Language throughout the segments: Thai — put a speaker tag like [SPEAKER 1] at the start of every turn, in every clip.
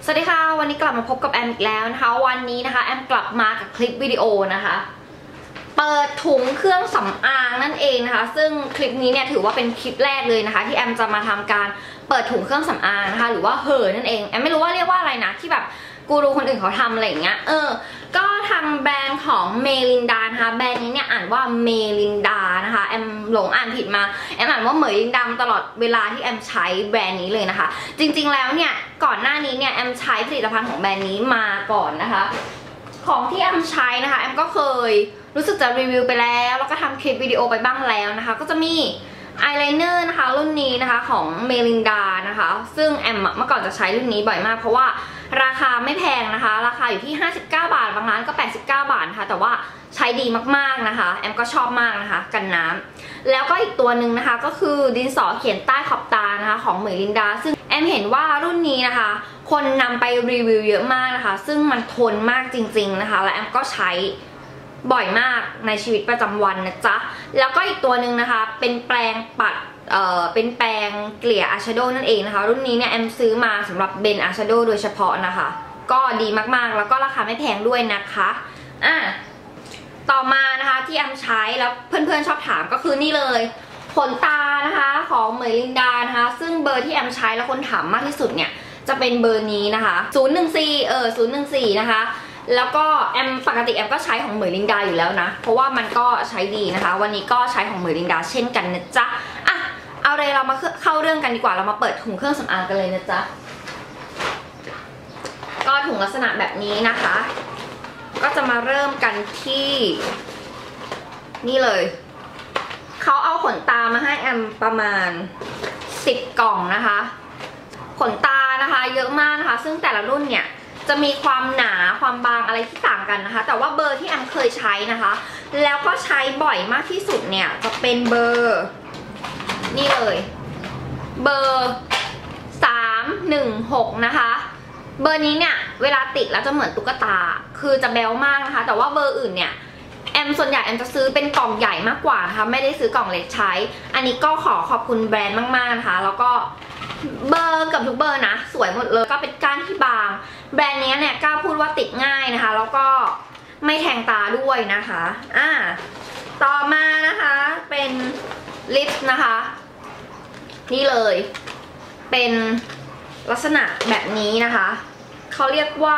[SPEAKER 1] สวัสดีค่ะวันนี้กลับมาพบกับแอมอีกแล้วนะคะวันนี้นะคะแอมกลับมากับคลิปวิดีโอนะคะเปิดถุงเครื่องสำอางนั่นเองนะคะซึ่งคลิปนี้เนี่ยถือว่าเป็นคลิปแรกเลยนะคะที่แอมจะมาทำการเปิดถุงเครื่องสำอางนะคะหรือว่านั่นเองแอมไม่รู้ว่าเรียกว่าอะไรนะที่แบบกูรูคนอื่นเขาทำอะไรอย่างเงี้ยก็ทางแบรนด์ของเมลินดานะคะแบรนด์นี้เนี่ยอ่านว่าเมลินดานะคะแอมหลงอ่านผิดมาแอมอ่านว่าเหมยลินดาตลอดเวลาที่แอมใช้แบรนด์นี้เลยนะคะจริงๆแล้วเนี่ยก่อนหน้านี้เนี่ยแอมใช้ผลิตภัณฑ์ของแบรนด์นี้มาก่อนนะคะของที่แอมใช้นะคะแอมก็เคยรู้สึกจะรีวิวไปแล้วก็ทำคลิปวิดีโอไปบ้างแล้วนะคะก็จะมีอายไลเนอร์นะคะรุ่นนี้นะคะของเมลินดานะคะซึ่งแอมเมื่อก่อนจะใช้รุ่นนี้บ่อยมากเพราะว่าราคาไม่แพงนะคะราคาอยู่ที่59 บาทบางร้านก็89 บาทนะคะแต่ว่าใช้ดีมากๆนะคะแอมก็ชอบมากนะคะกันน้ำแล้วก็อีกตัวหนึ่งนะคะก็คือดินสอเขียนใต้ขอบตานะคะของเมลินดาซึ่งแอมเห็นว่ารุ่นนี้นะคะคนนำไปรีวิวเยอะมากนะคะซึ่งมันทนมากจริงๆนะคะและแอมก็ใช้บ่อยมากในชีวิตประจำวันนะจ๊ะแล้วก็อีกตัวหนึ่งนะคะเป็นแปรงปัดเป็นแปรงเกลี่ยอายแชโดว์นั่นเองนะคะรุ่นนี้เนี่ยแอมซื้อมาสำหรับเบนอายแชโดว์โดยเฉพาะนะคะก็ดีมากๆแล้วก็ราคาไม่แพงด้วยนะคะต่อมานะคะที่แอมใช้แล้วเพื่อนๆชอบถามก็คือนี่เลยขนตานะคะของเมลินดานะคะซึ่งเบอร์ที่แอมใช้แล้วคนถามมากที่สุดเนี่ยจะเป็นเบอร์นี้นะคะ014นะคะแล้วก็แอมปกติแอมก็ใช้ของเมลินดาอยู่แล้วนะเพราะว่ามันก็ใช้ดีนะคะวันนี้ก็ใช้ของเมลินดาเช่นกันนะจ๊ะเอาเลยเรามาเข้าเรื่องกันดีกว่าเรามาเปิดถุงเครื่องสำอางกันเลยนะจ๊ะก็ถุงลักษณะแบบนี้นะคะก็จะมาเริ่มกันที่นี่เลยเขาเอาขนตามาให้แอมประมาณ10 กล่องนะคะขนตานะคะเยอะมากนะคะซึ่งแต่ละรุ่นเนี่ยจะมีความหนาความบางอะไรที่ต่างกันนะคะแต่ว่าเบอร์ที่แอมเคยใช้นะคะแล้วก็ใช้บ่อยมากที่สุดเนี่ยจะเป็นเบอร์นี่เลยเบอร์316นะคะเบอร์นี้เนี่ยเวลาติดแล้วจะเหมือนตุ๊กตาคือจะแบ๊วมากนะคะแต่ว่าเบอร์อื่นเนี่ยส่วนใหญ่แอมจะซื้อเป็นกล่องใหญ่มากกว่านะคะไม่ได้ซื้อกล่องเล็กใช้อันนี้ก็ขอขอบคุณแบรนด์มากๆนะคะแล้วก็เบอร์กับทุกเบอร์นะสวยหมดเลยก็เป็นก้านที่บางแบรนด์นี้เนี่ยกล้าพูดว่าติดง่ายนะคะแล้วก็ไม่แทงตาด้วยนะคะต่อมานะคะเป็นลิปนะคะนี่เลยเป็นลักษณะแบบนี้นะคะเขาเรียกว่า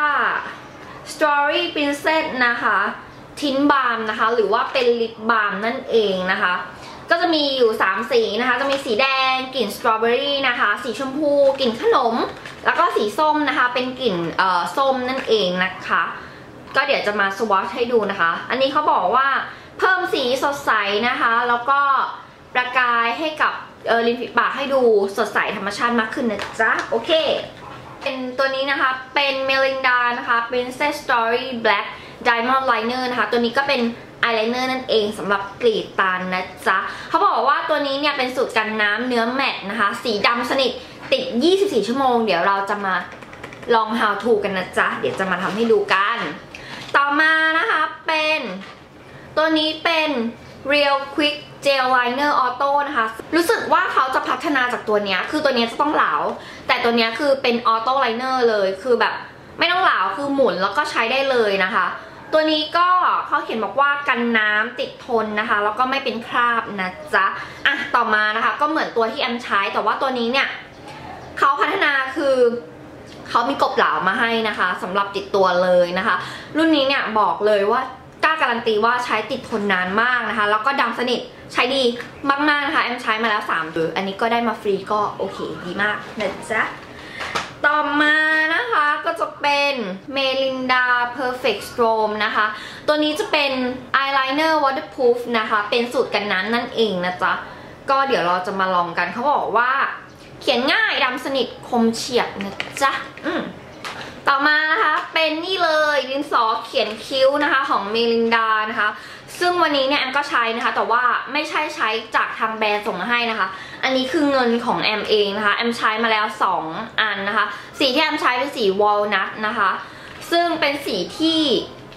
[SPEAKER 1] Story Princess นะคะทินบาล์มนะคะหรือว่าเป็นลิปบาล์มนั่นเองนะคะก็จะมีอยู่3สีนะคะจะมีสีแดงกลิ่นสตรอเบอรี่นะคะสีชมพูกลิ่นขนมแล้วก็สีส้มนะคะเป็นกลิ่นส้มนั่นเองนะคะก็เดี๋ยวจะมาสวอชให้ดูนะคะอันนี้เขาบอกว่าเพิ่มสีสดใสนะคะแล้วก็ประกายให้กับริมฝีปากให้ดูสดใสธรรมชาติมากขึ้นนะจ๊ะโอเคเป็นตัวนี้นะคะเป็นเมลินดานะคะ Princess Story Black Diamond Liner นะคะตัวนี้ก็เป็นอายไลเนอร์นั่นเองสำหรับกรีดตานะจ๊ะเขาบอกว่าตัวนี้เนี่ยเป็นสูตรกันน้ำเนื้อแมตต์นะคะสีดำสนิทติด24 ชั่วโมงเดี๋ยวเราจะมาลอง how to กันนะจ๊ะเดี๋ยวจะมาทำให้ดูกันต่อมานะคะเป็นตัวนี้เป็น Real Quick Gel Liner Auto นะคะรู้สึกว่าเขาจะพัฒนาจากตัวนี้คือตัวนี้จะต้องเหลาแต่ตัวนี้คือเป็น Auto Liner เลยคือแบบไม่ต้องเหลาคือหมุนแล้วก็ใช้ได้เลยนะคะตัวนี้ก็เขาเขียนบอกว่ากันน้ำติดทนนะคะแล้วก็ไม่เป็นคราบนะจ๊ะต่อมานะคะก็เหมือนตัวที่แอมใช้แต่ว่าตัวนี้เนี่ยเขาพัฒนาคือเขามีกบเหลามาให้นะคะสำหรับติดตัวเลยนะคะรุ่นนี้เนี่ยบอกเลยว่ากล้าการันตีว่าใช้ติดทนนานมากนะคะแล้วก็ดำสนิทใช้ดีมากๆนะคะแอมใช้มาแล้ว3 เดือนอันนี้ก็ได้มาฟรีก็โอเคดีมากนะจ๊ะต่อมานะคะก็จะเป็นเมลินดา Perfect Strobe นะคะตัวนี้จะเป็นอายไลเนอร์ waterproof นะคะเป็นสูตรกันน้ำนั่นเองนะจ๊ะก็เดี๋ยวเราจะมาลองกันเขาบอกว่าเขียนง่ายดำสนิทคมเฉียบนะจ๊ะต่อมานะคะเป็นนี่เลยดินสอเขียนคิ้วนะคะของเมลินดานะคะซึ่งวันนี้เนี่ยแอมก็ใช้นะคะแต่ว่าไม่ใช่ใช้จากทางแบรนด์ส่งมาให้นะคะอันนี้คือเงินของแอมเองนะคะแอมใช้มาแล้ว2 อันนะคะสีที่แอมใช้เป็นสีวอลนัทนะคะซึ่งเป็นสีที่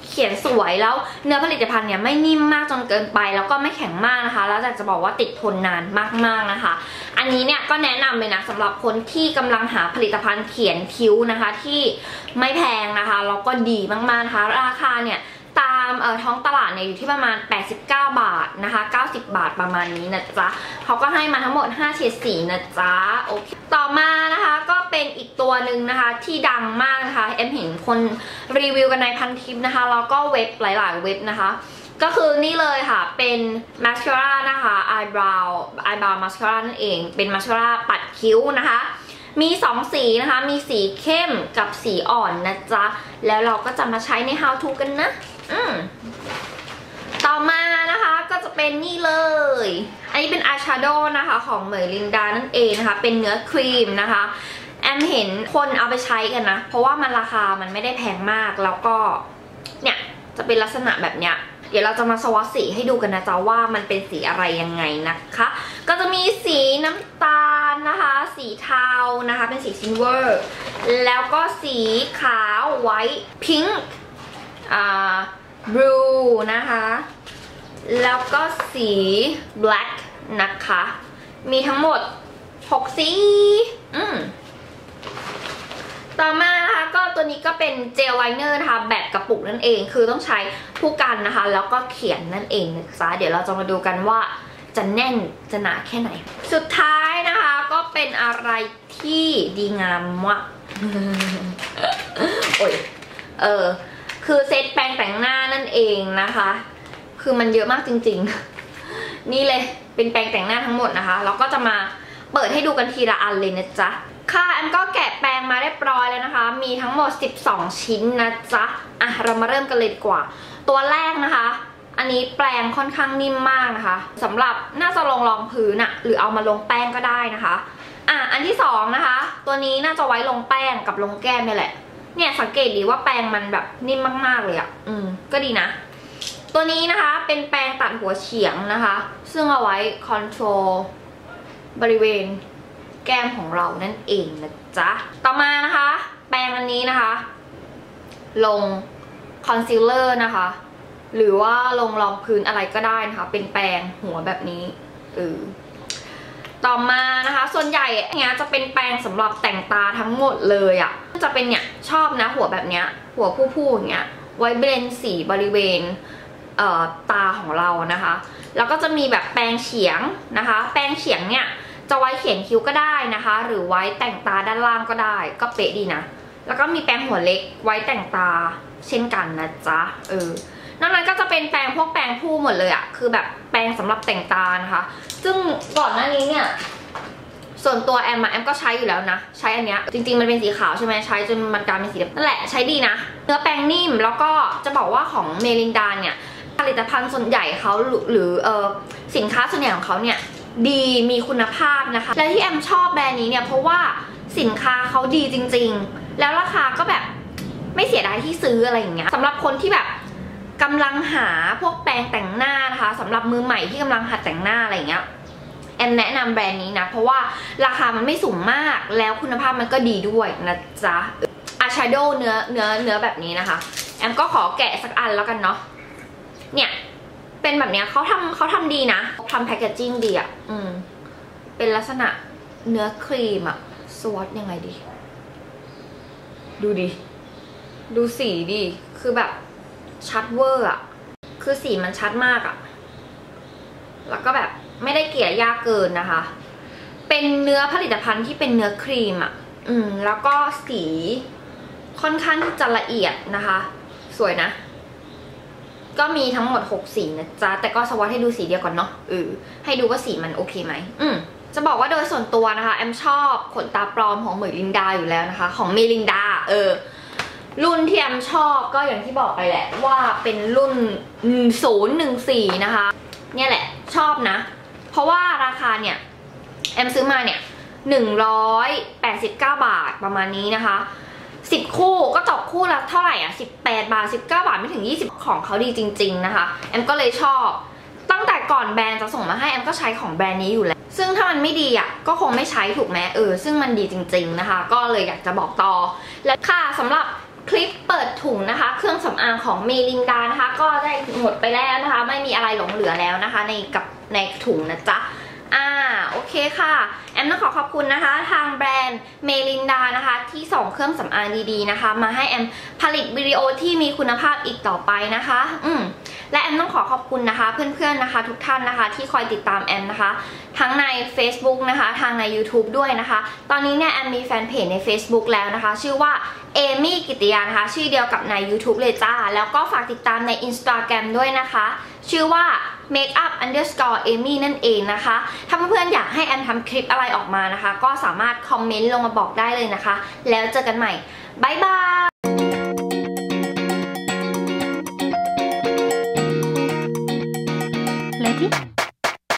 [SPEAKER 1] เขียนสวยแล้วเนื้อผลิตภัณฑ์เนี่ยไม่นิ่มมากจนเกินไปแล้วก็ไม่แข็งมากนะคะแล้วจะบอกว่าติดทนนานมากๆนะคะอันนี้เนี่ยก็แนะนำเลยนะสำหรับคนที่กำลังหาผลิตภัณฑ์เขียนคิ้วนะคะที่ไม่แพงนะคะแล้วก็ดีมากๆนะคะราคาเนี่ยตามท้องตลาดเนี่ยอยู่ที่ประมาณ89 บาทนะคะ90 บาทประมาณนี้นะจ๊ะเขาก็ให้มาทั้งหมด5เฉดสีนะจ๊ะโอเคต่อมานะคะก็เป็นอีกตัวหนึ่งนะคะที่ดังมากนะคะเอ็มเห็นคนรีวิวกันในพันทิปนะคะแล้วก็เว็บหลายๆเว็บนะคะก็คือนี่เลยค่ะเป็นมาสคาร่านะคะ eyebrow mascara นั่นเองเป็นมาสคาร่าปัดคิ้วนะคะมี2สีนะคะมีสีเข้มกับสีอ่อนนะจ๊ะแล้วเราก็จะมาใช้ใน how to กันนะต่อมานะคะก็จะเป็นนี่เลยอันนี้เป็นอายแชโดว์นะคะของเหมยลินดานั่นเองนะคะเป็นเนื้อครีมนะคะแอมเห็นคนเอาไปใช้กันนะเพราะว่ามันราคามันไม่ได้แพงมากแล้วก็เนี่ยจะเป็นลักษณะแบบเนี้ยเดี๋ยวเราจะมาสวอตสีให้ดูกันนะจ๊ะว่ามันเป็นสีอะไรยังไงนะคะก็จะมีสีน้ำตาลนะคะสีเทานะคะเป็นสีซิลเวอร์แล้วก็สีขาวไวท์พิงค์บลูนะคะแล้วก็สี black นะคะมีทั้งหมด6สีต่อมานะคะก็ตัวนี้ก็เป็นเจลไลเนอร์นะคะแบบกระปุกนั่นเองคือต้องใช้ผู้กันนะคะแล้วก็เขียนนั่นเองนะจ๊ะเดี๋ยวเราจะมาดูกันว่าจะแน่นจะหนาแค่ไหนสุดท้ายนะคะก็เป็นอะไรที่ดีงามมากโอ้ยคือเซตแปรงแต่งหน้านั่นเองนะคะคือมันเยอะมากจริงๆนี่เลยเป็นแปรงแต่งหน้าทั้งหมดนะคะแล้วก็จะมาเปิดให้ดูกันทีละอันเลยนะจ๊ะค่ะแอมก็แกะแปรงมาเรียบร้อยแล้วนะคะมีทั้งหมด12ชิ้นนะจ๊ะเรามาเริ่มกันเลยดีกว่าตัวแรกนะคะอันนี้แปรงค่อนข้างนิ่มมากนะคะสำหรับน่าจะลงรองพื้นหรือเอามาลงแป้งก็ได้นะคะอันที่2นะคะตัวนี้น่าจะไว้ลงแป้งกับลงแก้มนี่แหละเนี่ยสังเกตดีว่าแปรงมันแบบนิ่มมากๆเลยก็ดีนะตัวนี้นะคะเป็นแปรงตัดหัวเฉียงนะคะซึ่งเอาไว้คอนโทรลบริเวณแก้มของเรานั่นเองนะจ๊ะต่อมานะคะแปรงอันนี้นะคะลงคอนซีลเลอร์นะคะหรือว่าลงรองพื้นอะไรก็ได้นะคะเป็นแปรงหัวแบบนี้ต่อมานะคะส่วนใหญ่เนี้ยจะเป็นแปรงสำหรับแต่งตาทั้งหมดเลยจะเป็นเนี่ยชอบนะหัวแบบเนี้ยหัวผู้ๆอย่างเงี้ยไว้เบลนสีบริเวณตาของเรานะคะแล้วก็จะมีแบบแปรงเฉียงนะคะแปรงเฉียงเนี่ยจะไว้เขียนคิ้วก็ได้นะคะหรือไว้แต่งตาด้านล่างก็ได้ก็เป๊ะดีนะแล้วก็มีแปรงหัวเล็กไว้แต่งตาเช่นกันนะจ๊ะนอกนั้นก็จะเป็นแปรงพวกแปรงผู้หมดเลยคือแบบแปรงสำหรับแต่งตานะคะซึ่งก่อนหน้านี้เนี่ยส่วนตัวแอมก็ใช้อยู่แล้วนะใช้อันเนี้ยจริงๆมันเป็นสีขาวใช่ไหมใช้จนมันกลายเป็นสีดำนั่นแหละใช้ดีนะเนื้อแปรงนิ่มแล้วก็จะบอกว่าของเมลินดาเนี่ยผลิตภัณฑ์ส่วนใหญ่เขาหรือสินค้าส่วนใหญ่ของเขาเนี่ยดีมีคุณภาพนะคะและที่แอมชอบแบรนด์นี้เนี่ยเพราะว่าสินค้าเขาดีจริงๆแล้วราคาก็แบบไม่เสียดายที่ซื้ออะไรอย่างเงี้ยสำหรับคนที่แบบกำลังหาพวกแปรงแต่งหน้านะคะสำหรับมือใหม่ที่กำลังหัดแต่งหน้าอะไรอย่างเงี้ยแอมแนะนำแบรนด์นี้นะเพราะว่าราคามันไม่สูงมากแล้วคุณภาพมันก็ดีด้วยนะจ๊ะอายแชโดว์เนื้อแบบนี้นะคะแอมก็ขอแกะสักอันแล้วกันเนาะเนี่ยเป็นแบบเนี้ยเขาทำดีนะทำแพคเกจจิ้งดีเป็นลักษณะเนื้อครีมสวอตยังไงดีดูดิดูสีดิคือแบบชัดเวอร์คือสีมันชัดมากแล้วก็แบบไม่ได้เกลี่ยยากเกินนะคะเป็นเนื้อผลิตภัณฑ์ที่เป็นเนื้อครีมแล้วก็สีค่อนข้างที่จะละเอียดนะคะสวยนะก็มีทั้งหมด6สีนะจ๊ะแต่ก็สวอตให้ดูสีเดียวก่อนเนาะให้ดูว่าสีมันโอเคไหมจะบอกว่าโดยส่วนตัวนะคะแอมชอบขนตาปลอมของเหมยลินดาอยู่แล้วนะคะของเมลินดารุ่นที่แอมชอบก็อย่างที่บอกไปแหละว่าเป็นรุ่น014นะคะเนี่ยแหละชอบนะเพราะว่าราคาเนี่ยแอมซื้อมาเนี่ย189 บาทประมาณนี้นะคะ10คู่ก็ตกคู่ละเท่าไหร่18 บาท19 บาทไม่ถึง20ของเขาดีจริงๆนะคะแอมก็เลยชอบตั้งแต่ก่อนแบรนด์จะส่งมาให้แอมก็ใช้ของแบรนด์นี้อยู่แล้วซึ่งถ้ามันไม่ดีก็คงไม่ใช้ถูกไหมซึ่งมันดีจริงๆนะคะก็เลยอยากจะบอกต่อและค่ะสำหรับคลิปเปิดถุงนะคะเครื่องสำอางของเมลินดานะคะก็ได้หมดไปแล้วนะคะไม่มีอะไรหลงเหลือแล้วนะคะในถุงนะจ๊ะโอเคค่ะแอมต้องขอบคุณนะคะทางแบรนด์เมลินดานะคะที่ส่งเครื่องสำอางดีๆนะคะมาให้แอมผลิตวิดีโอที่มีคุณภาพอีกต่อไปนะคะและแอมต้องขอบคุณนะคะเพื่อนๆนะคะทุกท่านนะคะที่คอยติดตามแอมนะคะทั้งใน Facebook นะคะทางใน YouTube ด้วยนะคะตอนนี้เนี่ยแอมมีแฟนเพจใน Facebook แล้วนะคะชื่อว่าเอมี่กิติยานะคะชื่อเดียวกับใน YouTube เลยจ้าแล้วก็ฝากติดตามใน Instagram ด้วยนะคะชื่อว่า makeup_amy นั่นเองนะคะถ้าเพื่อนๆอยากให้แอมทำคลิปอะไรออกมานะคะก็สามารถคอมเมนต์ลงมาบอกได้เลยนะคะแล้วเจอกันใหม่บ๊ายบาย